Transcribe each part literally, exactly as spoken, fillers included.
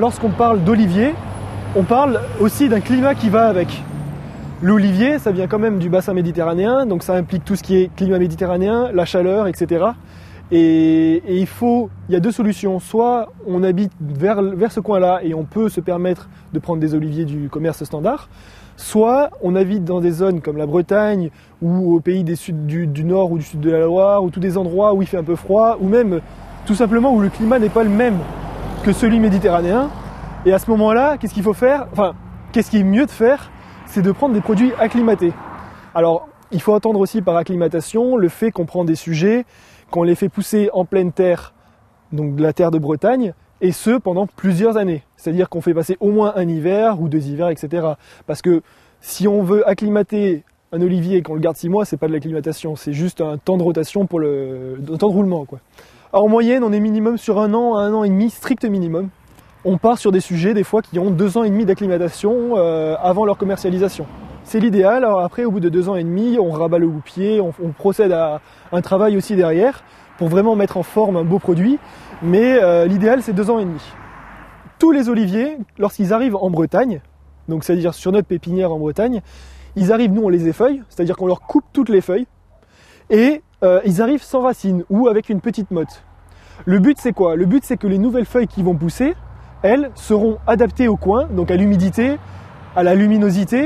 lorsqu'on parle d'olivier, on parle aussi d'un climat qui va avec. L'olivier, ça vient quand même du bassin méditerranéen, donc ça implique tout ce qui est climat méditerranéen, la chaleur, et cetera. Et, et il faut, il y a deux solutions. Soit on habite vers, vers ce coin-là et on peut se permettre de prendre des oliviers du commerce standard, soit on habite dans des zones comme la Bretagne ou au pays des sud, du, du nord ou du sud de la Loire, ou tous des endroits où il fait un peu froid, ou même tout simplement où le climat n'est pas le même que celui méditerranéen. Et à ce moment-là, qu'est-ce qu'il faut faire? Enfin, qu'est-ce qui est mieux de faire? C'est de prendre des produits acclimatés. Alors, il faut entendre aussi par acclimatation le fait qu'on prend des sujets, qu'on les fait pousser en pleine terre, donc de la terre de Bretagne, et ce pendant plusieurs années. C'est-à-dire qu'on fait passer au moins un hiver ou deux hivers, et cetera. Parce que si on veut acclimater un olivier et qu'on le garde six mois, c'est pas de l'acclimatation, c'est juste un temps de rotation pour le, un temps de roulement, quoi. Alors, en moyenne, on est minimum sur un an à un an et demi, strict minimum. On part sur des sujets des fois qui ont deux ans et demi d'acclimatation euh, avant leur commercialisation. C'est l'idéal. Alors après, au bout de deux ans et demi, on rabat le houppier, on, on procède à un travail aussi derrière pour vraiment mettre en forme un beau produit. Mais euh, l'idéal, c'est deux ans et demi. Tous les oliviers, lorsqu'ils arrivent en Bretagne, donc c'est-à-dire sur notre pépinière en Bretagne, ils arrivent, nous on les effeuille, c'est-à-dire qu'on leur coupe toutes les feuilles, et euh, ils arrivent sans racines ou avec une petite motte. Le but c'est quoi? Le but c'est que les nouvelles feuilles qui vont pousser, elles seront adaptées au coin, donc à l'humidité, à la luminosité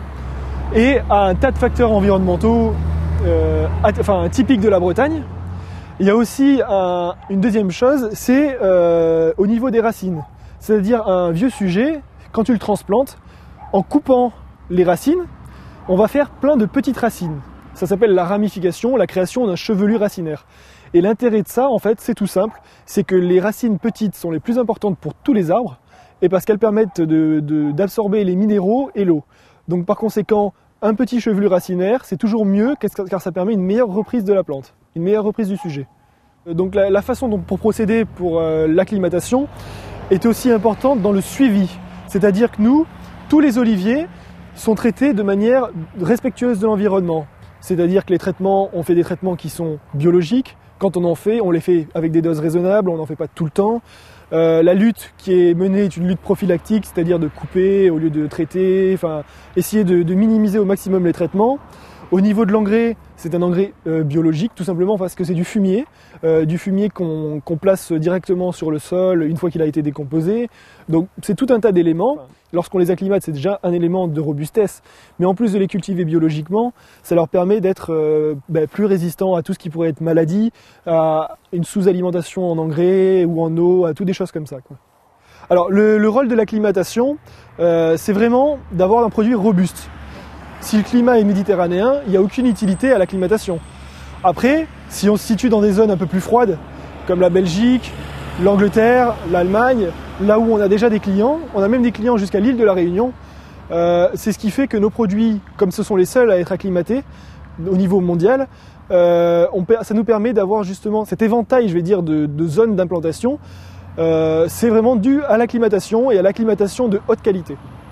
et à un tas de facteurs environnementaux euh, enfin, typiques de la Bretagne. Il y a aussi un, une deuxième chose, c'est euh, au niveau des racines. C'est-à-dire un vieux sujet, quand tu le transplantes, en coupant les racines, on va faire plein de petites racines. Ça s'appelle la ramification, la création d'un chevelu racinaire. Et l'intérêt de ça, en fait, c'est tout simple, c'est que les racines petites sont les plus importantes pour tous les arbres, et parce qu'elles permettent de, de, d'absorber les minéraux et l'eau. Donc par conséquent, un petit chevelu racinaire, c'est toujours mieux, car ça permet une meilleure reprise de la plante, une meilleure reprise du sujet. Donc la, la façon dont, pour procéder pour euh, l'acclimatation est aussi importante dans le suivi. C'est-à-dire que nous, tous les oliviers sont traités de manière respectueuse de l'environnement. C'est-à-dire que les traitements, on fait des traitements qui sont biologiques. Quand on en fait, on les fait avec des doses raisonnables, on n'en fait pas tout le temps. Euh, la lutte qui est menée est une lutte prophylactique, c'est-à-dire de couper au lieu de traiter, enfin, essayer de, de minimiser au maximum les traitements. Au niveau de l'engrais, c'est un engrais euh, biologique, tout simplement parce que c'est du fumier, euh, du fumier qu'on qu'on place directement sur le sol une fois qu'il a été décomposé. Donc c'est tout un tas d'éléments. Lorsqu'on les acclimate, c'est déjà un élément de robustesse. Mais en plus de les cultiver biologiquement, ça leur permet d'être euh, bah, plus résistants à tout ce qui pourrait être maladie, à une sous-alimentation en engrais ou en eau, à toutes des choses comme ça, quoi. Alors le, le rôle de l'acclimatation, euh, c'est vraiment d'avoir un produit robuste. Si le climat est méditerranéen, il n'y a aucune utilité à l'acclimatation. Après, si on se situe dans des zones un peu plus froides, comme la Belgique, l'Angleterre, l'Allemagne, là où on a déjà des clients, on a même des clients jusqu'à l'île de la Réunion, euh, c'est ce qui fait que nos produits, comme ce sont les seuls à être acclimatés au niveau mondial, euh, on, ça nous permet d'avoir justement cet éventail, je vais dire, de, de zones d'implantation. Euh, c'est vraiment dû à l'acclimatation et à l'acclimatation de haute qualité.